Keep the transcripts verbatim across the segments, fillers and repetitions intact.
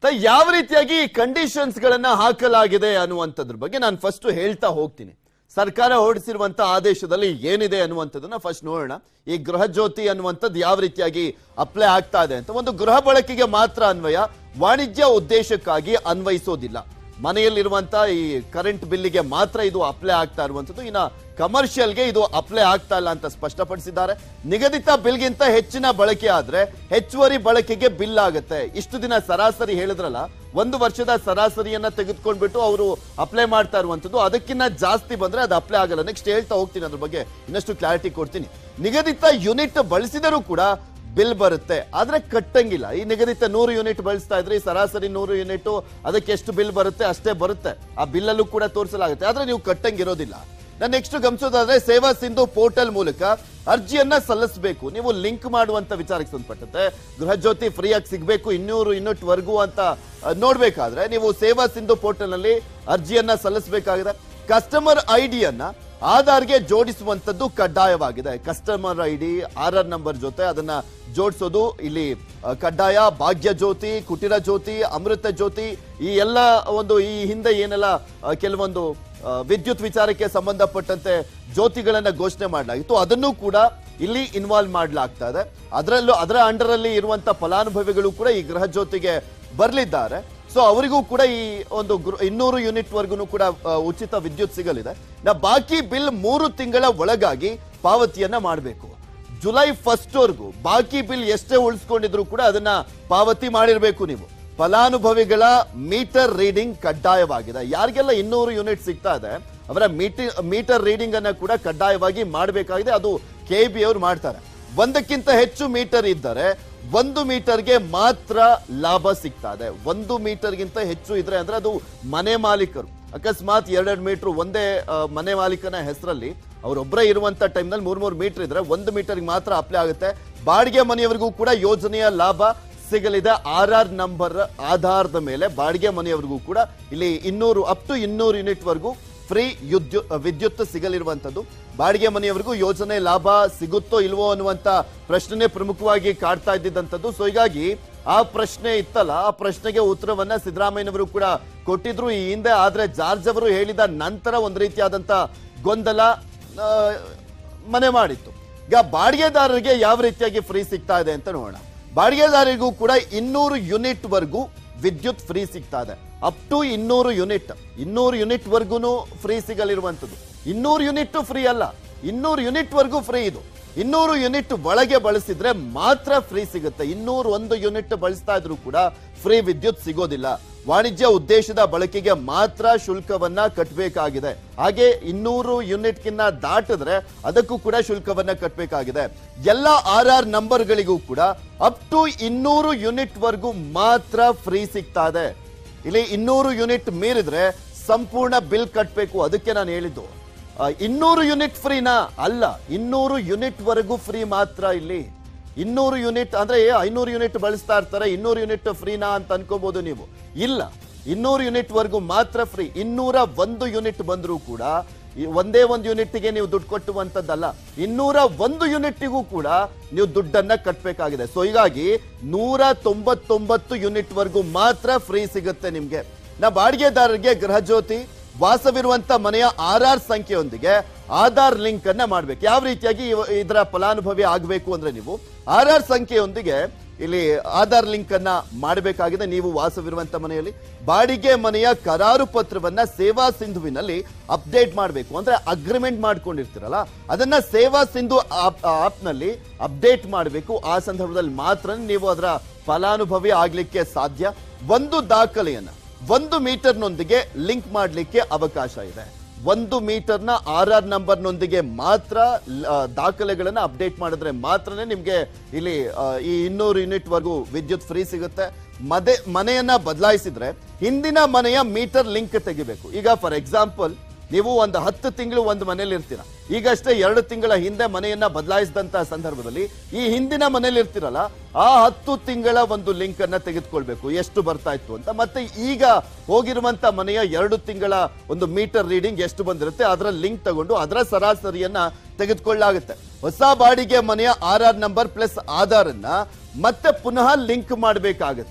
ಯಾವ ರೀತಿಯಾಗಿ ಕಂಡೀಷನ್ಸ್ ಗಳನ್ನ ಹಾಕಲಾಗಿದೆ ಅನ್ನುವಂಥದ್ರ ಬಗ್ಗೆ ನಾನು ಫಸ್ಟ್ ಹೇಳ್ತಾ ಹೋಗ್ತೀನಿ. ಸರ್ಕಾರ ಹೊರಡಿಸಿರುವಂತ ಆದೇಶದಲ್ಲಿ ಏನಿದೆ ಅನ್ನುವಂಥದ್ದನ್ನ ಫಸ್ಟ್ ನೋಡೋಣ. ಈ ಗೃಹ ಜ್ಯೋತಿ ಅನ್ನುವಂಥದ್ದು ಯಾವ ರೀತಿಯಾಗಿ ಅಪ್ಲೈ ಆಗ್ತಾ ಇದೆ ಅಂತ. ಒಂದು ಗೃಹ ಬಳಕೆಗೆ ಮಾತ್ರ ಅನ್ವಯ, ವಾಣಿಜ್ಯ ಉದ್ದೇಶಕ್ಕಾಗಿ ಅನ್ವಯಿಸೋದಿಲ್ಲ. ಮನೆಯಲ್ಲಿರುವಂತ ಈ ಕರೆಂಟ್ ಬಿಲ್ಲಿಗೆ ಮಾತ್ರ ಇದು ಅಪ್ಲೈ ಆಗ್ತಾ ಇರುವಂತದ್ದು. ಇನ್ನ ಕಮರ್ಷಿಯಲ್ಗೆ ಇದು ಅಪ್ಲೈ ಆಗ್ತಾ ಇಲ್ಲ ಅಂತ ಸ್ಪಷ್ಟಪಡಿಸಿದ್ದಾರೆ. ನಿಗದಿತ ಬಿಲ್ಗಿಂತ ಹೆಚ್ಚಿನ ಬಳಕೆ ಆದ್ರೆ ಹೆಚ್ಚುವರಿ ಬಳಕೆಗೆ ಬಿಲ್ ಆಗುತ್ತೆ. ಇಷ್ಟು ದಿನ ಸರಾಸರಿ ಹೇಳಿದ್ರಲ್ಲ, ಒಂದು ವರ್ಷದ ಸರಾಸರಿಯನ್ನ ತೆಗೆದುಕೊಂಡ್ಬಿಟ್ಟು ಅವರು ಅಪ್ಲೈ ಮಾಡ್ತಾ ಇರುವಂತದ್ದು, ಅದಕ್ಕಿಂತ ಜಾಸ್ತಿ ಬಂದ್ರೆ ಅದು ಅಪ್ಲೈ ಆಗಲ್ಲ. ನೆಕ್ಸ್ಟ್ ಹೇಳ್ತಾ ಹೋಗ್ತೀನಿ, ಅದ್ರ ಬಗ್ಗೆ ಇನ್ನಷ್ಟು ಕ್ಲಾರಿಟಿ ಕೊಡ್ತೀನಿ. ನಿಗದಿತ ಯೂನಿಟ್ ಬಳಸಿದರೂ ಕೂಡ ಬಿಲ್ ಬರುತ್ತೆ, ಆದ್ರೆ ಕಟ್ಟಂಗಿಲ್ಲ. ಈ ನಿಗದಿತ ನೂರು ಯೂನಿಟ್ ಬಳಸ್ತಾ ಇದ್ರೆ ಸರಾಸರಿ ನೂರು ಯೂನಿಟ್, ಅದಕ್ಕೆ ಎಷ್ಟು ಬಿಲ್ ಬರುತ್ತೆ ಅಷ್ಟೇ ಬರುತ್ತೆ. ಆ ಬಿಲ್ ಅಲ್ಲೂ ಕೂಡ ತೋರಿಸಲಾಗುತ್ತೆ, ಆದ್ರೆ ನೀವು ಕಟ್ಟಂಗಿರೋದಿಲ್ಲ. ನಾನು ನೆಕ್ಸ್ಟ್ ಗಮನಿಸೋದಾದ್ರೆ ಸೇವಾ ಸಿಂಧು ಪೋರ್ಟಲ್ ಮೂಲಕ ಅರ್ಜಿಯನ್ನ ಸಲ್ಲಿಸಬೇಕು. ನೀವು ಲಿಂಕ್ ಮಾಡುವಂತ ವಿಚಾರಕ್ಕೆ ಸಂಬಂಧಪಟ್ಟಂತೆ ಗೃಹ ಜ್ಯೋತಿ ಫ್ರೀ ಆಗಿ ಸಿಗಬೇಕು ಇನ್ನೂರು ಯೂನಿಟ್ ವರ್ಗೂ ಅಂತ ನೋಡ್ಬೇಕಾದ್ರೆ ನೀವು ಸೇವಾ ಸಿಂಧು ಪೋರ್ಟಲ್ ನಲ್ಲಿ ಅರ್ಜಿಯನ್ನ ಸಲ್ಲಿಸಬೇಕಾಗಿದೆ. ಕಸ್ಟಮರ್ ಐಡಿಯನ್ನ ಆಧಾರ್ಗೆ ಜೋಡಿಸುವಂತದ್ದು ಕಡ್ಡಾಯವಾಗಿದೆ. Customer ID R R number ಜೊತೆ ಅದನ್ನ ಜೋಡಿಸೋದು ಇಲ್ಲಿ ಕಡ್ಡಾಯ. ಭಾಗ್ಯ ಜ್ಯೋತಿ, ಕುಟೀರ ಜ್ಯೋತಿ, ಅಮೃತ ಜ್ಯೋತಿ, ಈ ಎಲ್ಲ ಒಂದು ಈ ಹಿಂದೆ ಏನೆಲ್ಲ ಕೆಲವೊಂದು ವಿದ್ಯುತ್ ವಿಚಾರಕ್ಕೆ ಸಂಬಂಧಪಟ್ಟಂತೆ ಜ್ಯೋತಿಗಳನ್ನ ಘೋಷಣೆ ಮಾಡಲಾಗಿತ್ತು, ಅದನ್ನು ಕೂಡ ಇಲ್ಲಿ ಇನ್ವಾಲ್ವ್ ಮಾಡಲಾಗ್ತಾ ಇದೆ. ಅದರಲ್ಲೂ ಅದರ ಅಂಡರ್ ಅಲ್ಲಿ ಇರುವಂತ ಫಲಾನುಭವಿಗಳು ಕೂಡ ಈ ಗೃಹ ಜ್ಯೋತಿಗೆ ಬರಲಿದ್ದಾರೆ. ಸೊ ಅವರಿಗೂ ಕೂಡ ಈ ಒಂದು ಇನ್ನೂರು ಯೂನಿಟ್ ವರ್ಗು ಕೂಡ ಉಚಿತ ವಿದ್ಯುತ್ ಸಿಗಲಿದೆ. ನಾ ಬಾಕಿ ಬಿಲ್ ಮೂರು ತಿಂಗಳ ಒಳಗಾಗಿ ಪಾವತಿಯನ್ನ ಮಾಡಬೇಕು. ಜುಲೈ ಫಸ್ಟ್ ವರ್ಗೂ ಬಾಕಿ ಬಿಲ್ ಎಷ್ಟೇ ಉಳಿಸ್ಕೊಂಡಿದ್ರು ಕೂಡ ಅದನ್ನ ಪಾವತಿ ಮಾಡಿರ್ಬೇಕು ನೀವು. ಫಲಾನುಭವಿಗಳ ಮೀಟರ್ ರೀಡಿಂಗ್ ಕಡ್ಡಾಯವಾಗಿದೆ. ಯಾರಿಗೆಲ್ಲ ಇನ್ನೂರು ಯೂನಿಟ್ ಸಿಗ್ತಾ ಇದೆ ಅವರ ಮೀಟರ್ ಮೀಟರ್ ರೀಡಿಂಗ್ ಅನ್ನ ಕೂಡ ಕಡ್ಡಾಯವಾಗಿ ಮಾಡಬೇಕಾಗಿದೆ. ಅದು ಕೆ ಬಿ ಅವರು ಮಾಡ್ತಾರೆ. ಒಂದಕ್ಕಿಂತ ಹೆಚ್ಚು ಮೀಟರ್ ಇದ್ದರೆ ಒಂದು ಮೀಟರ್ಗೆ ಮಾತ್ರ ಲಾಭ ಸಿಗ್ತಾ ಇದೆ. ಒಂದು ಮೀಟರ್ಗಿಂತ ಹೆಚ್ಚು ಇದ್ರೆ ಅಂದ್ರೆ ಅದು ಮನೆ ಮಾಲೀಕರು, ಅಕಸ್ಮಾತ್ ಎರಡೆರಡು ಮೀಟರ್ ಒಂದೇ ಮನೆ ಮಾಲೀಕನ ಹೆಸರಲ್ಲಿ ಅವರೊಬ್ಬರೇ ಇರುವಂತ ಟೈಮ್ನಲ್ಲಿ ಮೂರ್ ಮೂರು ಮೀಟರ್ ಇದ್ರೆ ಒಂದು ಮೀಟರ್ಗೆ ಮಾತ್ರ ಅಪ್ಲೈ ಆಗುತ್ತೆ. ಬಾಡಿಗೆ ಮನೆಯವರಿಗೂ ಕೂಡ ಯೋಜನೆಯ ಲಾಭ ಸಿಗಲಿದೆ. ಆರ್ ಆರ್ ನಂಬರ್ ಆಧಾರದ ಮೇಲೆ ಬಾಡಿಗೆ ಮನೆಯವರಿಗೂ ಕೂಡ ಇಲ್ಲಿ ಇನ್ನೂರು ಅಪ್ ಟು ಇನ್ನೂರು ಯೂನಿಟ್ ವರೆಗೂ ಫ್ರೀ ವಿದ್ಯುತ್ ಸಿಗಲಿರುವಂತದ್ದು. ಬಾಡಿಗೆ ಮನೆಯವರಿಗೂ ಯೋಜನೆ ಲಾಭ ಸಿಗುತ್ತೋ ಇಲ್ವೋ ಅನ್ನುವಂತ ಪ್ರಶ್ನೆ ಪ್ರಮುಖವಾಗಿ ಕಾಡ್ತಾ ಇದ್ದಿದ್ದಂಥದ್ದು. ಸೊ ಹೀಗಾಗಿ ಆ ಪ್ರಶ್ನೆ ಇತ್ತಲ್ಲ, ಆ ಪ್ರಶ್ನೆಗೆ ಉತ್ತರವನ್ನ ಸಿದ್ದರಾಮಯ್ಯನವರು ಕೂಡ ಕೊಟ್ಟಿದ್ರು ಈ ಹಿಂದೆ. ಆದ್ರೆ ಜಾರ್ಜ್ ಅವರು ಹೇಳಿದ ನಂತರ ಒಂದು ರೀತಿಯಾದಂತ ಗೊಂದಲ ಮನೆ ಮಾಡಿತ್ತು. ಈಗ ಬಾಡಿಗೆದಾರರಿಗೆ ಯಾವ ರೀತಿಯಾಗಿ ಫ್ರೀ ಸಿಗ್ತಾ ಇದೆ ಅಂತ ನೋಡೋಣ. ಬಾಡಿಗೆದಾರರಿಗೂ ಕೂಡ ಇನ್ನೂರು ಯೂನಿಟ್ ವರ್ಗೂ ವಿದ್ಯುತ್ ಫ್ರೀ ಸಿಗ್ತಾ ಇದೆ. ಅಪ್ ಟು ಇನ್ನೂರು ಯೂನಿಟ್ ಇನ್ನೂರು ಯೂನಿಟ್ ವರ್ಗು ಫ್ರೀ ಸಿಗಲಿರುವಂತದ್ದು. ಇನ್ನೂರು ಯೂನಿಟ್ ಫ್ರೀ ಅಲ್ಲ, ಇನ್ನೂರು ಯೂನಿಟ್ ವರ್ಗೂ ಫ್ರೀ ಇದು. ಇನ್ನೂರು ಯೂನಿಟ್ ಒಳಗೆ ಬಳಸಿದ್ರೆ ಮಾತ್ರ ಫ್ರೀ ಸಿಗುತ್ತೆ. ಇನ್ನೂರು ಒಂದು ಯೂನಿಟ್ ಬಳಸ್ತಾ ಇದ್ರು ಕೂಡ ಫ್ರೀ ವಿದ್ಯುತ್ ಸಿಗೋದಿಲ್ಲ. ವಾಣಿಜ್ಯ ಉದ್ದೇಶದ ಬಳಕೆಗೆ ಮಾತ್ರ ಶುಲ್ಕವನ್ನ ಕಟ್ಟಬೇಕಾಗಿದೆ. ಹಾಗೆ ಇನ್ನೂರು ಯೂನಿಟ್ ಕಿನ್ನ ದಾಟಿದ್ರೆ ಅದಕ್ಕೂ ಕೂಡ ಶುಲ್ಕವನ್ನ ಕಟ್ಟಬೇಕಾಗಿದೆ. ಎಲ್ಲ ಆರ್ ಆರ್ ನಂಬರ್ಗಳಿಗೂ ಕೂಡ ಅಪ್ ಟು ಇನ್ನೂರು ಯೂನಿಟ್ ವರ್ಗೂ ಮಾತ್ರ ಫ್ರೀ ಸಿಗ್ತಾ ಇದೆ. ಇಲ್ಲಿ ಇನ್ನೂರು ಯೂನಿಟ್ ಮೀರಿದ್ರೆ ಸಂಪೂರ್ಣ ಬಿಲ್ ಕಟ್ಟಬೇಕು. ಅದಕ್ಕೆ ನಾನು ಹೇಳಿದ್ದು ಇನ್ನೂರು ಯೂನಿಟ್ ಫ್ರೀನಾ ಅಲ್ಲ, ಇನ್ನೂರು ಯೂನಿಟ್ ವರೆಗೂ ಫ್ರೀ ಮಾತ್ರ. ಇಲ್ಲಿ ಇನ್ನೂರು ಯೂನಿಟ್ ಅಂದ್ರೆ ಐನೂರು ಯೂನಿಟ್ ಬಳಸ್ತಾ ಇರ್ತಾರೆ, ಇನ್ನೂರು ಯೂನಿಟ್ ಫ್ರೀನಾ ಅಂತ ಅನ್ಕೋಬಹುದು ನೀವು. ಇಲ್ಲ, ಇನ್ನೂರು ಯೂನಿಟ್ ವರೆಗೂ ಮಾತ್ರ ಫ್ರೀ. ಇನ್ನೂರ ಒಂದು ಯೂನಿಟ್ ಬಂದರೂ ಕೂಡ ಒಂದೇ ಒಂದು ಯೂನಿಟ್ಗೆ ನೀವು ದುಡ್ಡು ಕೊಟ್ಟುವಂತದ್ದಲ್ಲ, ಇನ್ನೂರ ಒಂದು ಯೂನಿಟ್ಗೂ ಕೂಡ ನೀವು ದುಡ್ಡನ್ನ ಕಟ್ಟಬೇಕಾಗಿದೆ. ಸೊ ಹೀಗಾಗಿ ನೂರ ತೊಂಬತ್ತೊಂಬತ್ತು ಯೂನಿಟ್ ವರೆಗೂ ಮಾತ್ರ ಫ್ರೀ ಸಿಗುತ್ತೆ ನಿಮ್ಗೆ. ನಾ ಬಾಡಿಗೆದಾರರಿಗೆ ಗೃಹ ಜ್ಯೋತಿ ವಾಸವಿರುವಂತ ಮನೆಯ ಆರ್ ಆರ್ ಸಂಖ್ಯೆಯೊಂದಿಗೆ ಆಧಾರ್ ಲಿಂಕ್ ಅನ್ನ ಮಾಡ್ಬೇಕು. ಯಾವ ರೀತಿಯಾಗಿ ಇದರ ಫಲಾನುಭವಿ ಆಗಬೇಕು ಅಂದ್ರೆ ನೀವು ಆರ್ ಆರ್ ಸಂಖ್ಯೆಯೊಂದಿಗೆ ಇಲ್ಲಿ ಆಧಾರ್ ಲಿಂಕ್ ಅನ್ನ ಮಾಡಬೇಕಾಗಿದೆ. ನೀವು ವಾಸವಿರುವಂತ ಮನೆಯಲ್ಲಿ ಬಾಡಿಗೆ ಮನೆಯ ಕರಾರು ಪತ್ರವನ್ನ ಸೇವಾ ಸಿಂಧುವಿನಲ್ಲಿ ಅಪ್ಡೇಟ್ ಮಾಡಬೇಕು. ಅಂದ್ರೆ ಅಗ್ರಿಮೆಂಟ್ ಮಾಡ್ಕೊಂಡಿರ್ತೀರಲ್ಲ ಅದನ್ನ ಸೇವಾ ಸಿಂಧು ಆಪ್ ನಲ್ಲಿ ಅಪ್ಡೇಟ್ ಮಾಡಬೇಕು. ಆ ಸಂದರ್ಭದಲ್ಲಿ ಮಾತ್ರ ನೀವು ಅದರ ಫಲಾನುಭವಿ ಆಗ್ಲಿಕ್ಕೆ ಸಾಧ್ಯ. ಒಂದು ದಾಖಲೆಯನ್ನ ಒಂದು ಮೀಟರ್ನೊಂದಿಗೆ ಲಿಂಕ್ ಮಾಡಲಿಕ್ಕೆ ಅವಕಾಶ ಇದೆ. ಒಂದು ಮೀಟರ್ನ ಆರ್ ಆರ್ ನಂಬರ್ನೊಂದಿಗೆ ಮಾತ್ರ ದಾಖಲೆಗಳನ್ನ ಅಪ್ಡೇಟ್ ಮಾಡಿದ್ರೆ ಮಾತ್ರನೇ ನಿಮ್ಗೆ ಇಲ್ಲಿ ಈ ಇನ್ನೂರು ಯೂನಿಟ್ ವರೆಗೂ ವಿದ್ಯುತ್ ಫ್ರೀ ಸಿಗುತ್ತೆ. ಮದೆ ಮನೆಯನ್ನ ಬದಲಾಯಿಸಿದ್ರೆ ಹಿಂದಿನ ಮನೆಯ ಮೀಟರ್ ಲಿಂಕ್ ತೆಗಿಬೇಕು. ಈಗ ಫಾರ್ ಎಕ್ಸಾಂಪಲ್ ನೀವು ಒಂದು ಹತ್ತು ತಿಂಗಳು ಒಂದು ಮನೇಲಿ ಇರ್ತೀರ, ಈಗಷ್ಟೇ ಎರಡು ತಿಂಗಳ ಹಿಂದೆ ಮನೆಯನ್ನ ಬದಲಾಯಿಸಿದಂತ ಸಂದರ್ಭದಲ್ಲಿ ಈ ಹಿಂದಿನ ಮನೇಲಿ ಇರ್ತಿರಲ್ಲ ಆ ಹತ್ತು ತಿಂಗಳ ಒಂದು ಲಿಂಕ್ ಅನ್ನ ತೆಗೆದುಕೊಳ್ಬೇಕು, ಎಷ್ಟು ಬರ್ತಾ ಇತ್ತು ಅಂತ. ಮತ್ತೆ ಈಗ ಹೋಗಿರುವಂತ ಮನೆಯ ಎರಡು ತಿಂಗಳ ಒಂದು ಮೀಟರ್ ರೀಡಿಂಗ್ ಎಷ್ಟು ಬಂದಿರುತ್ತೆ ಅದರ ಲಿಂಕ್ ತಗೊಂಡು ಅದರ ಸರಾಸರಿಯನ್ನ ತೆಗೆದುಕೊಳ್ಳಲಾಗುತ್ತೆ. ಹೊಸ ಬಾಡಿಗೆ ಮನೆಯ R R number plus Aadhaar ಅನ್ನ ಮತ್ತೆ ಪುನಃ ಲಿಂಕ್ ಮಾಡಬೇಕಾಗುತ್ತೆ.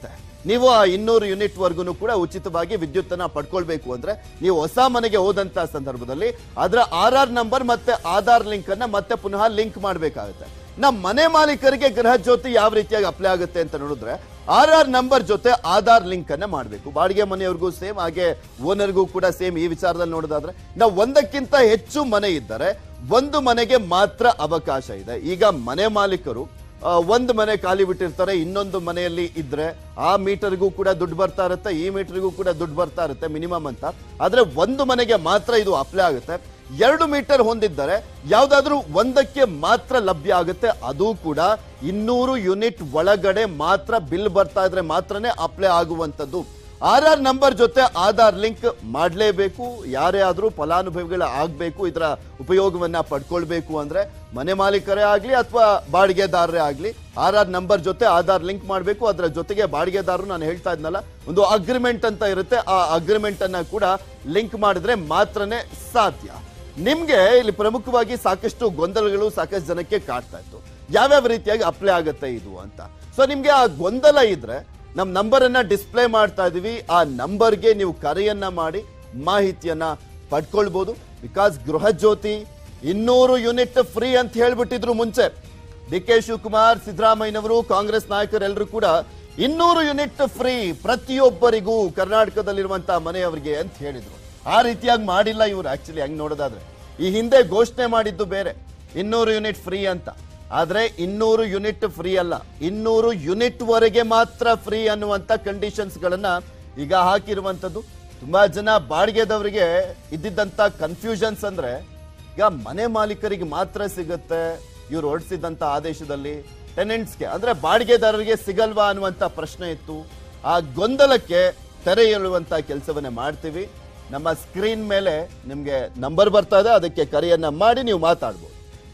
ನೀವು ಆ ಇನ್ನೂರು ಯೂನಿಟ್ ವರ್ಗು ಕೂಡ ಉಚಿತವಾಗಿ ವಿದ್ಯುತ್ತನ್ನ ಪಡ್ಕೊಳ್ಬೇಕು ಅಂದ್ರೆ ನೀವು ಹೊಸ ಮನೆಗೆ ಹೋದಂತ ಸಂದರ್ಭದಲ್ಲಿ ಅದರ ಆರ್ ಆರ್ ನಂಬರ್ ಮತ್ತೆ ಆಧಾರ್ ಲಿಂಕ್ ಅನ್ನ ಮತ್ತೆ ಪುನಃ ಲಿಂಕ್ ಮಾಡ್ಬೇಕಾಗುತ್ತೆ. ನಮ್ಮ ಮನೆ ಮಾಲೀಕರಿಗೆ ಗೃಹ ಜ್ಯೋತಿ ಯಾವ ರೀತಿಯಾಗಿ ಅಪ್ಲೈ ಆಗುತ್ತೆ ಅಂತ ನೋಡಿದ್ರೆ ಆರ್ ಆರ್ ನಂಬರ್ ಜೊತೆ ಆಧಾರ್ ಲಿಂಕ್ ಅನ್ನ ಮಾಡಬೇಕು. ಬಾಡಿಗೆ ಮನೆಯವ್ರಿಗೂ ಸೇಮ್, ಹಾಗೆ ಓನರ್ಗೂ ಕೂಡ ಸೇಮ್. ಈ ವಿಚಾರದಲ್ಲಿ ನೋಡೋದಾದ್ರೆ ನಾವು ಒಂದಕ್ಕಿಂತ ಹೆಚ್ಚು ಮನೆ ಇದ್ದರೆ ಒಂದು ಮನೆಗೆ ಮಾತ್ರ ಅವಕಾಶ ಇದೆ. ಈಗ ಮನೆ ಮಾಲೀಕರು ಒಂದು ಮನೆ ಖಾಲಿ ಬಿಟ್ಟಿರ್ತಾರೆ, ಇನ್ನೊಂದು ಮನೆಯಲ್ಲಿ ಇದ್ರೆ ಆ ಮೀಟರ್ಗೂ ಕೂಡ ದುಡ್ಡು ಬರ್ತಾ ಇರುತ್ತೆ, ಈ ಮೀಟರ್ಗೂ ಕೂಡ ದುಡ್ಡು ಬರ್ತಾ ಇರುತ್ತೆ ಮಿನಿಮಮ್ ಅಂತ. ಆದ್ರೆ ಒಂದು ಮನೆಗೆ ಮಾತ್ರ ಇದು ಅಪ್ಲೈ ಆಗುತ್ತೆ. ಎರಡು ಮೀಟರ್ ಹೊಂದಿದ್ದರೆ ಯಾವ್ದಾದ್ರೂ ಒಂದಕ್ಕೆ ಮಾತ್ರ ಲಭ್ಯ ಆಗುತ್ತೆ, ಅದು ಕೂಡ ಇನ್ನೂರು ಯೂನಿಟ್ ಒಳಗಡೆ ಮಾತ್ರ ಬಿಲ್ ಬರ್ತಾ ಇದ್ರೆ ಮಾತ್ರನೇ ಅಪ್ಲೈ ಆಗುವಂತದ್ದು. ಆರ್ ಆರ್ ನಂಬರ್ ಜೊತೆ ಆಧಾರ್ ಲಿಂಕ್ ಮಾಡಲೇಬೇಕು. ಯಾರೇ ಆದ್ರೂ ಫಲಾನುಭವಿಗಳ ಆಗ್ಬೇಕು, ಇದರ ಉಪಯೋಗವನ್ನ ಪಡ್ಕೊಳ್ಬೇಕು ಅಂದ್ರೆ ಮನೆ ಮಾಲೀಕರೇ ಆಗ್ಲಿ ಅಥವಾ ಬಾಡಿಗೆದಾರರೇ ಆಗ್ಲಿ ಆರ್ ಆರ್ ನಂಬರ್ ಜೊತೆ ಆಧಾರ್ ಲಿಂಕ್ ಮಾಡಬೇಕು. ಅದರ ಜೊತೆಗೆ ಬಾಡಿಗೆದಾರರು ನಾನು ಹೇಳ್ತಾ ಇದ್ನಲ್ಲ ಒಂದು ಅಗ್ರಿಮೆಂಟ್ ಅಂತ ಇರುತ್ತೆ, ಆ ಅಗ್ರಿಮೆಂಟ್ ಅನ್ನ ಕೂಡ ಲಿಂಕ್ ಮಾಡಿದ್ರೆ ಮಾತ್ರನೇ ಸಾಧ್ಯ. ನಿಮ್ಗೆ ಇಲ್ಲಿ ಪ್ರಮುಖವಾಗಿ ಸಾಕಷ್ಟು ಗೊಂದಲಗಳು ಸಾಕಷ್ಟು ಜನಕ್ಕೆ ಕಾಡ್ತಾ ಇತ್ತು, ಯಾವ್ಯಾವ ರೀತಿಯಾಗಿ ಅಪ್ಲೈ ಆಗುತ್ತೆ ಇದು ಅಂತ. ಸೊ ನಿಮ್ಗೆ ಆ ಗೊಂದಲ ಇದ್ರೆ ನಮ್ ನಂಬರ್ ಅನ್ನ ಡಿಸ್ಪ್ಲೇ ಮಾಡ್ತಾ ಇದೀವಿ, ಆ ನಂಬರ್ಗೆ ನೀವು ಕರೆಯನ್ನ ಮಾಡಿ ಮಾಹಿತಿಯನ್ನ ಪಡ್ಕೊಳ್ಬಹುದು. ಬಿಕಾಸ್ ಗೃಹ ಜ್ಯೋತಿ ಇನ್ನೂರು ಯೂನಿಟ್ ಫ್ರೀ ಅಂತ ಹೇಳ್ಬಿಟ್ಟಿದ್ರು ಮುಂಚೆ. ಡಿ ಕೆ ಶಿವಕುಮಾರ್, ಸಿದ್ದರಾಮಯ್ಯನವರು, ಕಾಂಗ್ರೆಸ್ ನಾಯಕರೆಲ್ಲರೂ ಕೂಡ ಇನ್ನೂರು ಯೂನಿಟ್ ಫ್ರೀ ಪ್ರತಿಯೊಬ್ಬರಿಗೂ ಕರ್ನಾಟಕದಲ್ಲಿರುವಂತಹ ಮನೆಯವರಿಗೆ ಅಂತ ಹೇಳಿದ್ರು. ಆ ರೀತಿಯಾಗಿ ಮಾಡಿಲ್ಲ ಇವರು. ಆಕ್ಚುಲಿ ಹಂಗ್ ನೋಡೋದಾದ್ರೆ ಈ ಹಿಂದೆ ಘೋಷಣೆ ಮಾಡಿದ್ದು ಬೇರೆ, ಇನ್ನೂರು ಯೂನಿಟ್ ಫ್ರೀ ಅಂತ. ಆದ್ರೆ ಇನ್ನೂರು ಯೂನಿಟ್ ಫ್ರೀ ಅಲ್ಲ, ಇನ್ನೂರು ಯೂನಿಟ್ ವರೆಗೆ ಮಾತ್ರ ಫ್ರೀ ಅನ್ನುವಂತ ಕಂಡೀಷನ್ಸ್ ಗಳನ್ನ ಈಗ ಹಾಕಿರುವಂತದ್ದು. ತುಂಬಾ ಜನ ಬಾಡಿಗೆದವರಿಗೆ ಇದ್ದಿದ್ದಂತ ಕನ್ಫ್ಯೂಷನ್ಸ್ ಅಂದ್ರೆ ಈಗ ಮನೆ ಮಾಲೀಕರಿಗೆ ಮಾತ್ರ ಸಿಗುತ್ತೆ ಇವ್ರು ಹೊರಡಿಸಿದಂತ ಆದೇಶದಲ್ಲಿ, ಟೆನೆಂಟ್ಸ್ಗೆ ಅಂದ್ರೆ ಬಾಡಿಗೆದಾರರಿಗೆ ಸಿಗಲ್ವಾ ಅನ್ನುವಂತ ಪ್ರಶ್ನೆ ಇತ್ತು. ಆ ಗೊಂದಲಕ್ಕೆ ತೆರೆ ಎಳುವಂತ ಕೆಲಸವನ್ನ ಮಾಡ್ತೀವಿ. ನಮ್ಮ ಸ್ಕ್ರೀನ್ ಮೇಲೆ ನಿಮ್ಗೆ ನಂಬರ್ ಬರ್ತಾ ಇದೆ, ಅದಕ್ಕೆ ಕರೆಯನ್ನ ಮಾಡಿ ನೀವು ಮಾತಾಡ್ಬೋದು.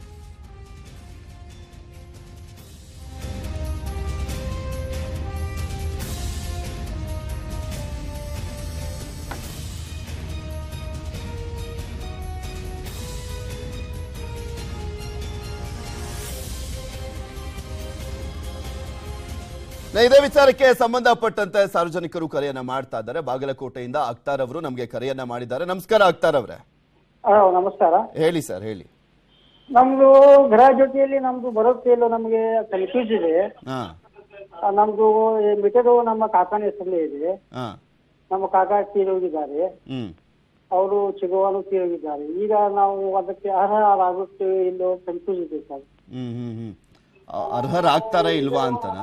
ಇದೇ ವಿಚಾರಕ್ಕೆ ಸಂಬಂಧಪಟ್ಟಂತೆ ಸಾರ್ವಜನಿಕರು ಕರೆಯನ್ನ ಮಾಡ್ತಾ ಇದ್ದಾರೆ. ಬಾಗಲಕೋಟೆಯಿಂದ ಅಖ್ತಾರ್ ಅವರು ನಮ್ಗೆ ಕರೆಯನ್ನ ಮಾಡಿದ್ದಾರೆ. ನಮಸ್ಕಾರ ಅಖ್ತಾರ್ ಅವರೇ. ನಮಸ್ಕಾರ. ಹೇಳಿ ಸರ್, ಹೇಳಿ. ನಮ್ದು ಗೃಹ ಜ್ಯೋತಿಯಲ್ಲಿ ನಮ್ದು ಬರುತ್ತೆ ಇಲ್ಲ, ನಮ್ಗೆ ಕನ್ಫ್ಯೂಸ್ ಇದೆ. ನಮ್ದು ಮೀಟರ್ ನಮ್ಮ ಕಾಕಾನ ಹೆಸರಲ್ಲೇ ಇದೆ. ನಮ್ಮ ಕಾಕ ತೀರೋಗಿದ್ದಾರೆ, ಅವರು ಚಿಗುವಾನು ತೀರೋಗಿದ್ದಾರೆ. ಈಗ ನಾವು ಅದಕ್ಕೆ ಅರ್ಹ ಆಗುತ್ತೆ ಇಲ್ಲೋ ಕನ್ಫ್ಯೂಸ್ ಇದೆ ಸರ್. ಹ್ಮ್ ಹ್ಮ್ ಹ್ಮ್ ಅರ್ಹರಾಗ್ತಾರ ಇಲ್ವಾ ಅಂತನಾ?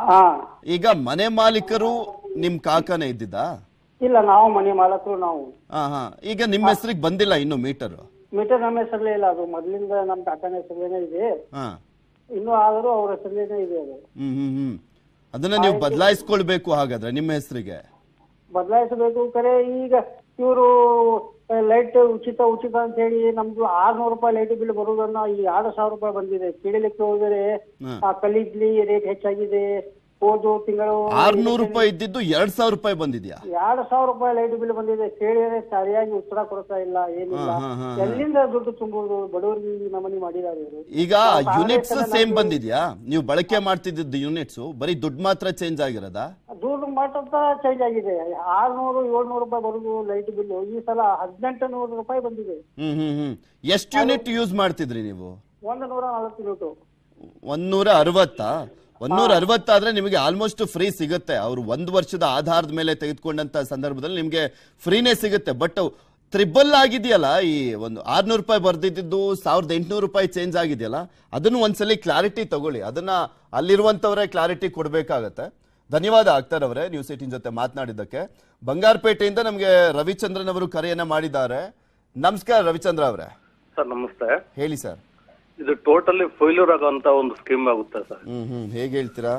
ಈಗ ಮನೆ ಮಾಲೀಕರು ನಿಮ್ ಕಾಕನೇ ಇದ್ದಿದ್ದ? ಇಲ್ಲ, ನಾವು ಮನೆ ಮಾಲಕರು ನಾವು. ಹಾ ಹಾ ಈಗ ನಿಮ್ಮ ಹೆಸರಿಗೆ ಬಂದಿಲ್ಲ ಇನ್ನು ಮೀಟರ್? ಮೀಟರ್ ನಮ್ಮ ಹೆಸರಲ್ಲೇ ಇಲ್ಲ, ಅದು ಮೊದ್ಲಿಂದ ನಮ್ ಕಾಕನ ಹೆಸರಲ್ಲೇನೆ ಇದೆ. ಇನ್ನು ಆದರೂ ಅವ್ರ ಹೆಸರಲ್ಲೇನೆ ಇದೆ ಅದು. ಹ್ಮ್ ಹ್ಮ್ ಹ್ಮ್ ಅದನ್ನ ನೀವು ಬದಲಾಯಿಸ್ಕೊಳ್ಬೇಕು ಹಾಗಾದ್ರೆ ನಿಮ್ಮ ಹೆಸರಿಗೆ? ಬದಲಾಯಿಸಬೇಕು ಕರೆ. ಈಗ ಇವರು ಲೈಟ್ ಉಚಿತ ಉಚಿತ ಅಂತ ಹೇಳಿ ನಮ್ದು ಆರ್ನೂರು ರೂಪಾಯಿ ಲೈಟ್ ಬಿಲ್ ಬರುವುದನ್ನ ಈ ಎರಡು ಸಾವಿರ ರೂಪಾಯಿ ಬಂದಿದೆ. ಕೇಳಲಿಕ್ಕೆ ಹೋದರೆ ಆ ಕಲ್ಲಿದ್ಲಿ ರೇಟ್ ಹೆಚ್ಚಾಗಿದೆ. ಹೋದ ತಿಂಗಳು ಆರ್ನೂರು ರೂಪಾಯಿ ಇದ್ದಿದ್ದು ಎರಡ್ ಸಾವಿರ ರೂಪಾಯಿ ಬಂದಿದ್ಯಾ? ಎರಡು ಸಾವಿರ ರೂಪಾಯಿ ಲೈಟ್ ಬಿಲ್ ಬಂದಿದೆ. ಕೇಳಿದ್ರೆ ಸರಿಯಾಗಿ ಉತ್ತರ ಕೊಡ್ತಾ ಇಲ್ಲ, ಏನಿಲ್ಲ. ಎಲ್ಲಿಂದ ದುಡ್ಡು ತುಂಬುದು? ಬಡವರಿಗೆ ನಮನಿ ಮಾಡಿದ್ದಾರೆ. ಈಗ ಯೂನಿಟ್ಸ್ ಸೇಮ್ ಬಂದಿದ್ಯಾ? ನೀವು ಬಳಕೆ ಮಾಡ್ತಿದ್ದ ಯೂನಿಟ್ಸ್ ಬರೀ ದುಡ್ಡು ಮಾತ್ರ ಚೇಂಜ್ ಆಗಿರೋದಾ? ದುಡ್ಡು ಮಾತ್ರ ಚೇಂಜ್ ಆಗಿದೆ. ಆರ್ನೂರು ಏಳ್ನೂರು ರೂಪಾಯಿ ಬರುದು ಲೈಟ್ ಬಿಲ್, ಈ ಸಲ ಹದಿನೆಂಟು ನೂರು ರೂಪಾಯಿ ಬಂದಿದೆ. ಹ್ಮ್ ಹ್ಮ್ ಹ್ಮ್ ಎಷ್ಟು ಯೂನಿಟ್ ಯೂಸ್ ಮಾಡ್ತಿದ್ರಿ ನೀವು? ಒಂದು ನೂರ ನಲವತ್ತು ಯೂನಿಟ್. ಒಂದೂರ ಅರವತ್ತಾ? ಒಂದೂರ ಅರವತ್ತಾದ್ರೆ ನಿಮಗೆ ಆಲ್ಮೋಸ್ಟ್ ಫ್ರೀ ಸಿಗುತ್ತೆ. ಅವರು ಒಂದು ವರ್ಷದ ಆಧಾರದ ಮೇಲೆ ತೆಗೆದುಕೊಂಡಂತ ಸಂದರ್ಭದಲ್ಲಿ ನಿಮ್ಗೆ ಫ್ರೀನೇ ಸಿಗುತ್ತೆ. ಬಟ್ ತ್ರಿಬಲ್ ಆಗಿದೆಯಲ್ಲ, ಈ ಒಂದು ಆರ್ನೂರು ರೂಪಾಯಿ ಬರ್ದಿದ್ದು ಸಾವಿರದ ಎಂಟುನೂರು ರೂಪಾಯಿ ಚೇಂಜ್ ಆಗಿದೆಯಲ್ಲ, ಅದನ್ನು ಒಂದ್ಸಲಿ ಕ್ಲಾರಿಟಿ ತಗೊಳ್ಳಿ. ಅದನ್ನ ಅಲ್ಲಿರುವಂತವರೇ ಕ್ಲಾರಿಟಿ ಕೊಡ್ಬೇಕಾಗತ್ತೆ. ಧನ್ಯವಾದ ಅಖ್ತಾರ್ ಅವರೇ, ನ್ಯೂಸ್ ಏಟೀನ್ ಜೊತೆ ಮಾತನಾಡಿದ್ದಕ್ಕೆ. ಬಂಗಾರಪೇಟೆಯಿಂದ ನಮ್ಗೆ ರವಿಚಂದ್ರನ್ ಅವರು ಕರೆಯನ್ನ ಮಾಡಿದ್ದಾರೆ. ನಮಸ್ಕಾರ ರವಿಚಂದ್ರ ಅವರೇ. ಸರ್ ನಮಸ್ತೆ. ಹೇಳಿ ಸರ್. ಇದು ಟೋಟಲಿ ಫೇಲ್ಯೂರ್ ಆಗುವಂತ ಒಂದು ಸ್ಕೀಮ್ ಆಗುತ್ತೆ ಸರ್. ಹ್ಮ್ ಹ್ಮ್ ಹೇಗೆ ಹೇಳ್ತೀರಾ?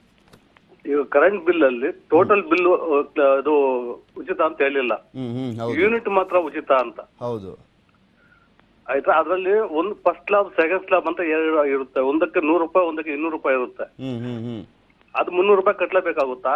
ಈಗ ಕರೆಂಟ್ ಬಿಲ್ ಅಲ್ಲಿ ಟೋಟಲ್ ಬಿಲ್ ಅದು ಉಚಿತ ಅಂತ ಹೇಳಿಲ್ಲ, ಯೂನಿಟ್ ಮಾತ್ರ ಉಚಿತ ಅಂತ. ಹೌದು, ಆಯ್ತಾ? ಅದ್ರಲ್ಲಿ ಒಂದು ಫಸ್ಟ್ ಸ್ಲಾಬ್ ಸೆಕೆಂಡ್ ಸ್ಲಾಬ್ ಅಂತ ಎರಡು ಇರುತ್ತೆ. ಒಂದಕ್ಕೆ ನೂರು ರೂಪಾಯಿ, ಒಂದಕ್ಕೆ ಇನ್ನೂರು ರೂಪಾಯಿ ಇರುತ್ತೆ. ಅದು ಮುನ್ನೂರು ರೂಪಾಯಿ ಕಟ್ಲೇಬೇಕಾಗುತ್ತಾ?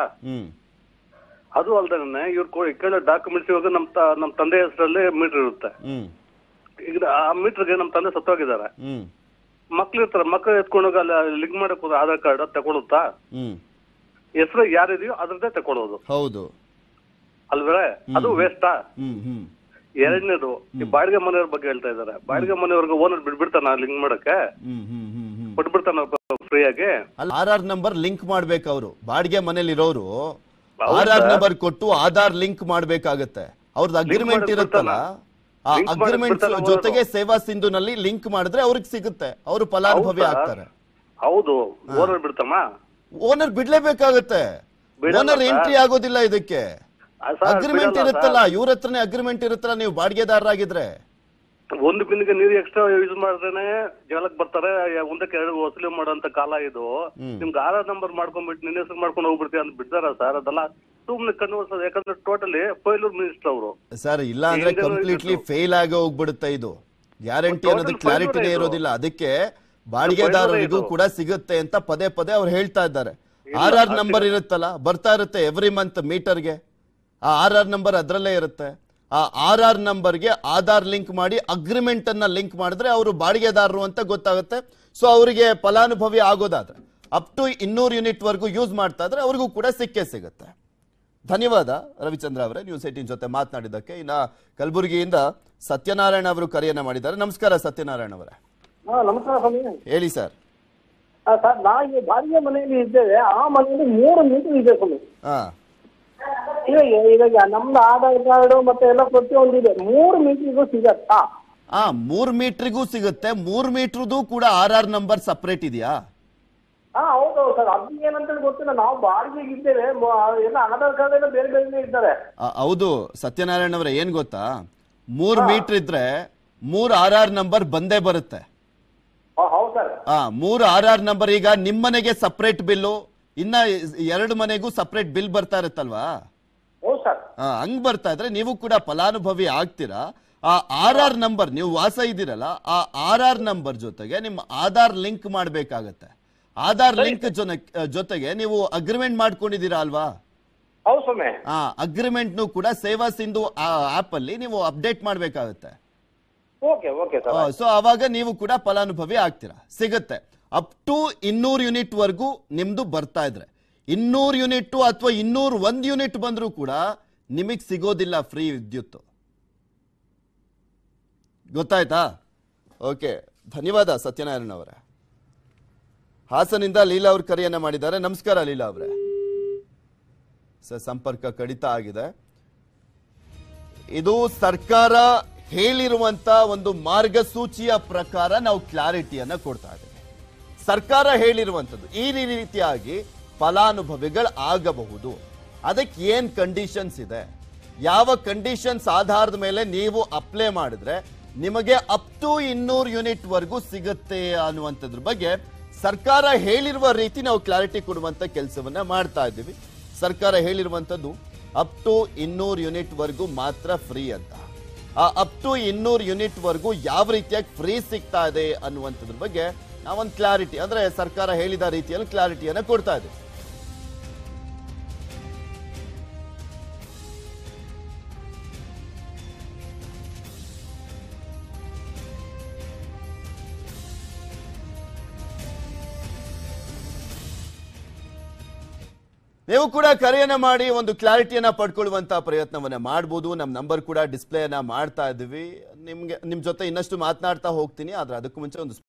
ಅದು ಅಲ್ದೇನೆ ಇವ್ರು ಕೇಳೋ ಡಾಕ್ಯುಮೆಂಟ್ಸ್ ಇವಾಗ ನಮ್ ನಮ್ ತಂದೆ ಹೆಸರಲ್ಲಿ ಮೀಟರ್ ಇರುತ್ತೆ. ಈಗ ಆ ಮೀಟರ್ಗೆ ನಮ್ ತಂದೆ ಸತ್ತೋಗಿದ್ದಾರೆ, ಮಕ್ಳು ಇರ್ತಾರೆ. ಮಕ್ಳು ಎತ್ಕೊಂಡೋಗ ಅಲ್ಲಿ ಲಿಂಕ್ ಮಾಡಕ್ ಆಧಾರ್ ಕಾರ್ಡ್ ತಗೊಳುತ್ತಾ? ಹೆಸರು ಯಾರಿದೆಯೋ ಅದ್ರದ್ದೇ ತಕೊಳ್ಳೋದು. ಹೌದು ಅಲ್ವೇ? ಅದು ವೇಸ್ಟಾ? ಹ್ಮ್ ಹ್ಮ್ ಎರಡನೇದು ಈ ಬಾಡಿಗೆ ಮನೆಯವ್ರ ಬಗ್ಗೆ ಹೇಳ್ತಾ ಇದಾರೆ. ಬಾಡಿಗೆ ಮನೆಯವ್ರಿಗೆ ಓನರ್ ಬಿಡ್ಬಿಡ್ತಾನ ಲಿಂಕ್ ಮಾಡಕ್ಕೆ? ಹ್ಮ್ ಹ್ಮ್ ಹ್ಮ್ ಹ್ಮ್ ಕೊಟ್ಬಿಡ್ತಾನ ಫ್ರೀ ಆಗಿ? ಆರ್ ಆರ್ ನಂಬರ್ ಲಿಂಕ್ ಮಾಡ್ಬೇಕು. ಅವರು ಬಾಡಿಗೆ ಮನೇಲಿ ಇರೋರು ಆರ್ ಆರ್ ನಂಬರ್ ಕೊಟ್ಟು ಆಧಾರ್ ಲಿಂಕ್ ಮಾಡ್ಬೇಕಾಗತ್ತೆ. ಅವ್ರದ್ದು ಅಗ್ರಿಮೆಂಟ್ ಇರುತ್ತಲ್ಲ, ಆ ಅಗ್ರಿಮೆಂಟ್ ಜೊತೆಗೆ ಸೇವಾ ಸಿಂಧುನಲ್ಲಿ ಲಿಂಕ್ ಮಾಡಿದ್ರೆ ಅವ್ರಿಗೆ ಸಿಗುತ್ತೆ, ಅವರು ಫಲಾನುಭವಿ ಆಗ್ತಾರೆ. ಹೌದು. ಓನರ್ ಬಿಡ್ತಮ್ಮ? ಓನರ್ ಬಿಡ್ಲೇಬೇಕಾಗತ್ತೆ. ಓನರ್ ಎಂಟ್ರಿ ಆಗೋದಿಲ್ಲ ಇದಕ್ಕೆ. ಅಗ್ರಿಮೆಂಟ್ ಇರುತ್ತಲ್ಲ, ಇವ್ರ ಹತ್ರನೇ ಅಗ್ರಿಮೆಂಟ್ ಇರುತ್ತಲ್ಲ. ನೀವು ಬಾಡಿಗೆದಾರರಾಗಿದ್ರೆ ಒಂದು ಬಿನ್ಗೆ ನೀರು ಎಕ್ಸ್ಟ್ರಾ ಯೂಸ್ ಮಾಡಿದ್ರೆ ಜಗಳಕ್ಕೆ ಬರ್ತಾರೆ. ಒಂದಕ್ಕೆ ಎರಡು ವಸೂಲಿ ಮಾಡೋಂತ ಕಾಲ ಇದು. ನಿಮ್ಗೆ ಆರ್ ಆರ್ ನಂಬರ್ ಮಾಡ್ಕೊಂಡ್ಬಿಟ್ಟು ನಿನ್ನ ಹೆಸರು ಮಾಡ್ಕೊಂಡು ಹೋಗ್ಬಿಡ್ತೀವಿ ಅಂತ ಬಿಡ್ತಾರ ಸರ್? ಅದೆಲ್ಲ ಸುಮ್ನೆ ಕನ್ವರ್ಸೋದು. ಯಾಕಂದ್ರೆ ಟೋಟಲಿ ಫೈಲೂರ್ ಮಿನಿಸ್ಟರ್ ಅವರು. ಸರ್ ಇಲ್ಲ ಅಂದ್ರೆ ಕಂಪ್ಲೀಟ್ಲಿ ಫೇಲ್ ಆಗಿ ಹೋಗ್ಬಿಡುತ್ತೆ ಇದು. ಗ್ಯಾರಂಟಿ ಅನ್ನೋದು ಕ್ಲಾರಿಟಿನೇ ಇರೋದಿಲ್ಲ. ಅದಕ್ಕೆ ಬಾಡಿಗೆದಾರರಿಗೂ ಕೂಡ ಸಿಗುತ್ತೆ ಅಂತ ಪದೇ ಪದೇ ಅವ್ರು ಹೇಳ್ತಾ ಇದ್ದಾರೆ. ಆರ್ ಆರ್ ನಂಬರ್ ಇರುತ್ತಲ್ಲ, ಬರ್ತಾ ಇರುತ್ತೆ ಎವ್ರಿ ಮಂತ್ ಮೀಟರ್ಗೆ. ಆ ಆರ್ ಆರ್ ನಂಬರ್ ಅದರಲ್ಲೇ ಇರುತ್ತೆ. ಆ ಆರ್ ಆರ್ ನಂಬರ್ಗೆ ಆಧಾರ್ ಲಿಂಕ್ ಮಾಡಿ ಅಗ್ರಿಮೆಂಟ್ ಅನ್ನ ಲಿಂಕ್ ಮಾಡಿದ್ರೆ ಅವರು ಬಾಡಿಗೆದಾರರು ಅಂತ ಗೊತ್ತಾಗುತ್ತೆ. ಸೊ ಅವರಿಗೆ ಫಲಾನುಭವಿ ಆಗೋದಾದ್ರೆ ಅಪ್ ಟು ಇನ್ನೂರು ಯೂನಿಟ್ ವರೆಗೂ ಯೂಸ್ ಮಾಡ್ತಾ ಇದ್ರೆ ಅವ್ರಿಗೂ ಕೂಡ ಸಿಕ್ಕೇ ಸಿಗುತ್ತೆ. ಧನ್ಯವಾದ ರವಿಚಂದ್ರ ಅವರೇ, ನ್ಯೂಸ್ ಏಟೀನ್ ಜೊತೆ ಮಾತನಾಡಿದ್ದಕ್ಕೆ. ಇನ್ನ ಕಲಬುರಗಿಯಿಂದ ಸತ್ಯನಾರಾಯಣ ಅವರು ಕರೆಯನ್ನ ಮಾಡಿದ್ದಾರೆ. ನಮಸ್ಕಾರ ಸತ್ಯನಾರಾಯಣ ಅವರೇ. ನಮಸ್ಕಾರ ಸ್ವಾಮಿ. ಹೇಳಿ ಸರ್. ಸರ್ ನಾವು ಬಾಡಿಗೆ ಮನೆಯಲ್ಲಿ ಇದ್ದೇವೆ. ಆ ಮನೆಯಲ್ಲಿ ಮೂರು ಮೀಟರ್ ಇದೆ ಸ್ವಾಮಿ. ಹಾ ಇವಾಗ ಇವಾಗ ನಮ್ದು ಆಧಾರ್ ಕಾರ್ಡ್ ಮತ್ತೆ ಎಲ್ಲ ಪ್ರತಿಯೊಂದು ಇದೆ. ಮೂರು ಮೀಟರ್ಗೂ ಸಿಗತ್ತಾ? ಆ ಮೂರ್ ಮೀಟರ್ಗೂ ಸಿಗುತ್ತೆ. ಮೂರ್ ಮೀಟರ್ದು ಕೂಡ ಆರ್ ಆರ್ ನಂಬರ್ ಸಪರೇಟ್ ಇದೆಯಾ? ಹಾ ಹೌದು ಸರ್. ಅದು ಏನಂತ ಗೊತ್ತಿಲ್ಲ. ನಾವು ಬಾಡಿಗೆಗೆ ಇದ್ದೇವೆ. ಎಲ್ಲ ಆಧಾರ್ ಕಾರ್ಡ್ ಎಲ್ಲ ಬೇರೆ ಬೇರೆ ಇದ್ದಾರೆ. ಹೌದು ಸತ್ಯನಾರಾಯಣ ಅವರೇ, ಏನ್ ಗೊತ್ತಾ, ಮೂರ್ ಮೀಟರ್ ಇದ್ರೆ ಮೂರ್ ಆರ್ ಆರ್ ನಂಬರ್ ಬಂದೇ ಬರುತ್ತೆ. ಹೌದು ಸರ್. ಆ ಮೂರ್ ಆರ್ ಆರ್ ನಂಬರ್ ಈಗ ನಿಮ್ಮನೆಗೆ ಸಪರೇಟ್ ಬಿಲ್ಲು, ಇನ್ನ ಎರಡು ಮನೆಗೂ ಸಪರೇಟ್ ಬಿಲ್ ಬರ್ತಾ ಇರುತ್ತಲ್ವಾ? ಹೌದು ಸರ್. ಹಂಗ್ ಬರ್ತಾ ಇದ್ರೆ ನೀವು ಕೂಡ ಫಲಾನುಭವಿ ಆಗ್ತೀರಾ. ಆ ಆರ್ ಆರ್ ನಂಬರ್, ನೀವು ವಾಸ ಇದ್ದೀರಲ್ಲ, ಆ ಆರ್ ಆರ್ ನಂಬರ್ ಜೊತೆಗೆ ನಿಮ್ಮ ಆಧಾರ್ ಲಿಂಕ್ ಮಾಡ್ಬೇಕಾಗತ್ತೆ. ಆಧಾರ್ ಲಿಂಕ್ ಜೊತೆಗೆ ನೀವು ಅಗ್ರಿಮೆಂಟ್ ಮಾಡ್ಕೊಂಡಿದ್ದೀರಾ ಅಲ್ವಾ? ಹೌದು ಸ್ವಾಮಿ. ಆ ಅಗ್ರಿಮೆಂಟ್ ನು ಕೂಡ ಸೇವಾ ಸಿಂಧು ಆಪ್ ಅಲ್ಲಿ ನೀವು ಅಪ್ಡೇಟ್ ಮಾಡ್ಬೇಕಾಗತ್ತೆ. Okay okay sir. ಸೊ ಅವಾಗ ನೀವು ಕೂಡ ಫಲಾನುಭವಿ ಆಗ್ತೀರಾ, ಸಿಗುತ್ತೆ. ಅಪ್ ಟು ಇನ್ನೂರು ಯೂನಿಟ್ ವರ್ಗೂ ನಿಮ್ದು ಬರ್ತಾ ಇದ್ರೆ, ಇನ್ನೂರು ಯೂನಿಟ್ ಅಥವಾ ಇನ್ನೂರು ಒಂದ್ ಯೂನಿಟ್ ಬಂದ್ರೂ ಕೂಡ ನಿಮಗ್ ಸಿಗೋದಿಲ್ಲ ಫ್ರೀ ವಿದ್ಯುತ್. ಗೊತ್ತಾಯ್ತಾ? ಓಕೆ, ಧನ್ಯವಾದ ಸತ್ಯನಾರಾಯಣ ಅವರೇ. ಹಾಸನಿಂದ ಲೀಲಾ ಅವ್ರ ಕರೆಯನ್ನ ಮಾಡಿದ್ದಾರೆ. ನಮಸ್ಕಾರ ಲೀಲಾ ಅವರೇ. ಸರ್ ಸಂಪರ್ಕ ಕಡಿತ ಆಗಿದೆ. ಇದು ಸರ್ಕಾರ ಹೇಳಿರುವಂತ ಒಂದು ಮಾರ್ಗಸೂಚಿಯ ಪ್ರಕಾರ ನಾವು ಕ್ಲಾರಿಟಿಯನ್ನ ಕೊಡ್ತಾ ಇದ್ದೇವೆ. ಸರ್ಕಾರ ಹೇಳಿರುವಂತದ್ದು ಈ ರೀತಿಯಾಗಿ ಫಲಾನುಭವಿಗಳು ಆಗಬಹುದು. ಅದಕ್ಕೆ ಏನ್ ಕಂಡೀಷನ್ಸ್ ಇದೆ, ಯಾವ ಕಂಡೀಷನ್ಸ್ ಆಧಾರದ ಮೇಲೆ ನೀವು ಅಪ್ಲೈ ಮಾಡಿದ್ರೆ ನಿಮಗೆ ಅಪ್ ಟು ಇನ್ನೂರು ಯೂನಿಟ್ ವರೆಗೂ ಸಿಗುತ್ತೆ ಅನ್ನುವಂಥದ್ರ ಬಗ್ಗೆ ಸರ್ಕಾರ ಹೇಳಿರುವ ರೀತಿ ನಾವು ಕ್ಲಾರಿಟಿ ಕೊಡುವಂತ ಕೆಲಸವನ್ನ ಮಾಡ್ತಾ ಇದ್ದೀವಿ. ಸರ್ಕಾರ ಹೇಳಿರುವಂತದ್ದು ಅಪ್ ಟು ಇನ್ನೂರು ಯೂನಿಟ್ ವರೆಗೂ ಮಾತ್ರ ಫ್ರೀ ಅಂತ. ಆ ಅಪ್ ಟು ಇನ್ನೂರು ಯೂನಿಟ್ ವರೆಗೂ ಯಾವ ರೀತಿಯಾಗಿ ಫ್ರೀ ಸಿಗ್ತಾ ಇದೆ ಅನ್ನುವಂಥದ್ರ ಬಗ್ಗೆ ನಾವೊಂದು ಕ್ಲಾರಿಟಿ, ಅಂದ್ರೆ ಸರ್ಕಾರ ಹೇಳಿದ ರೀತಿಯಲ್ಲಿ ಕ್ಲಾರಿಟಿಯನ್ನ ಕೊಡ್ತಾ ಇದ್ದೀವಿ. ನೀವು ಕೂಡ ಕರೆಯನ್ನ ಮಾಡಿ ಒಂದು ಕ್ಲಾರಿಟಿಯನ್ನ ಪಡ್ಕೊಳ್ಳುವಂತ ಪ್ರಯತ್ನವನ್ನ ಮಾಡಬಹುದು. ನಮ್ಮ ನಂಬರ್ ಕೂಡ ಡಿಸ್ಪ್ಲೇಯನ್ನ ಮಾಡ್ತಾ ಇದ್ದೀವಿ. ನಿಮ್ಗೆ ನಿಮ್ ಜೊತೆ ಇನ್ನಷ್ಟು ಮಾತನಾಡ್ತಾ ಹೋಗ್ತೀನಿ. ಆದ್ರೆ ಅದಕ್ಕೂ ಮುಂಚೆ ಒಂದು